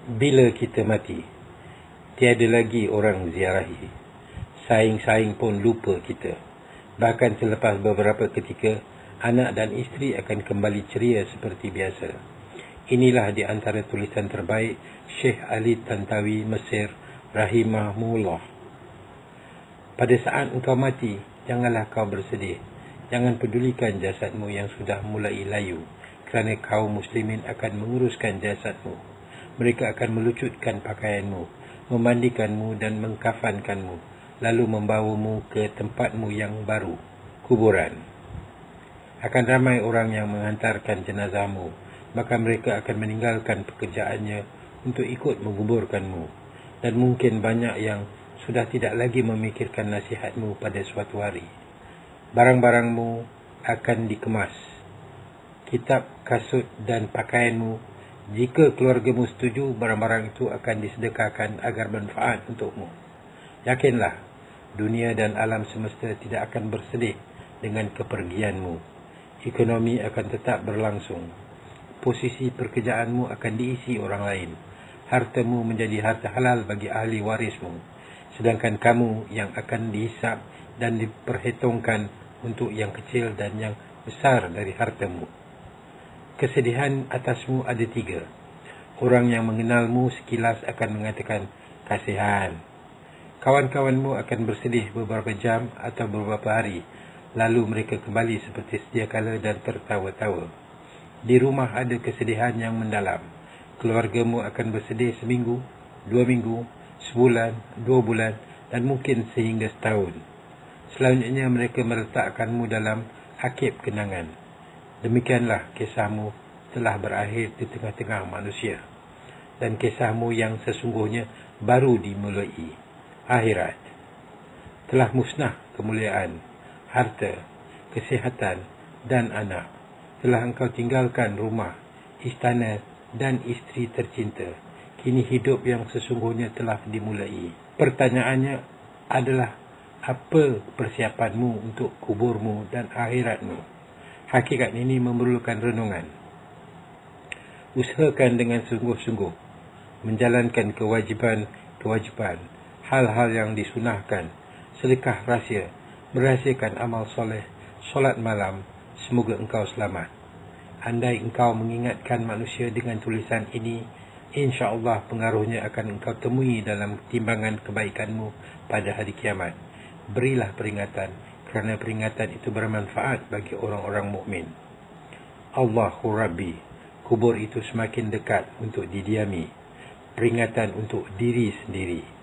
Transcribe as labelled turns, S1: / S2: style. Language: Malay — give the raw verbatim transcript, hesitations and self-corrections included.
S1: Bila kita mati, tiada lagi orang ziarahi. Saing-saing pun lupa kita. Bahkan selepas beberapa ketika, anak dan isteri akan kembali ceria seperti biasa. Inilah di antara tulisan terbaik Syekh Ali Tantawi Mesir rahimahullah. Pada saat engkau mati, janganlah kau bersedih. Jangan pedulikan jasadmu yang sudah mulai layu, kerana kaum muslimin akan menguruskan jasadmu. Mereka akan melucutkan pakaianmu, memandikanmu dan mengkafankanmu, lalu membawamu ke tempatmu yang baru, kuburan. Akan ramai orang yang menghantarkan jenazahmu, maka mereka akan meninggalkan pekerjaannya untuk ikut menguburkanmu. Dan mungkin banyak yang sudah tidak lagi memikirkan nasihatmu pada suatu hari. Barang-barangmu akan dikemas, kitab, kasut dan pakaianmu. Jika keluargamu setuju, barang-barang itu akan disedekahkan agar bermanfaat untukmu. Yakinlah, dunia dan alam semesta tidak akan bersedih dengan kepergianmu. Ekonomi akan tetap berlangsung. Posisi pekerjaanmu akan diisi orang lain. Hartamu menjadi harta halal bagi ahli warismu. Sedangkan kamu yang akan dihisap dan diperhitungkan untuk yang kecil dan yang besar dari hartamu. Kesedihan atasmu ada tiga. Orang yang mengenalmu sekilas akan mengatakan, kasihan. Kawan-kawanmu akan bersedih beberapa jam atau beberapa hari. Lalu mereka kembali seperti sedia kala dan tertawa-tawa. Di rumah ada kesedihan yang mendalam. Keluargamu akan bersedih seminggu, dua minggu, sebulan, dua bulan dan mungkin sehingga setahun. Selanjutnya mereka meletakkanmu dalam akib kenangan. Demikianlah kisahmu telah berakhir di tengah-tengah manusia. Dan kisahmu yang sesungguhnya baru dimulai. Akhirat. Telah musnah kemuliaan, harta, kesihatan dan anak. Telah engkau tinggalkan rumah, istana dan isteri tercinta. Kini hidup yang sesungguhnya telah dimulai. Pertanyaannya adalah, apa persiapanmu untuk kuburmu dan akhiratmu? Hakikat ini memerlukan renungan. Usahakan dengan sungguh-sungguh menjalankan kewajipan-kewajipan, hal-hal yang disunahkan, sedekah rahsia, merahsiakan amal soleh, solat malam. Semoga engkau selamat. Andai engkau mengingatkan manusia dengan tulisan ini, insya-Allah pengaruhnya akan engkau temui dalam timbangan kebaikanmu pada hari kiamat. Berilah peringatan, kerana peringatan itu bermanfaat bagi orang-orang mukmin. Allahu Rabbi, kubur itu semakin dekat untuk didiami. Peringatan untuk diri sendiri.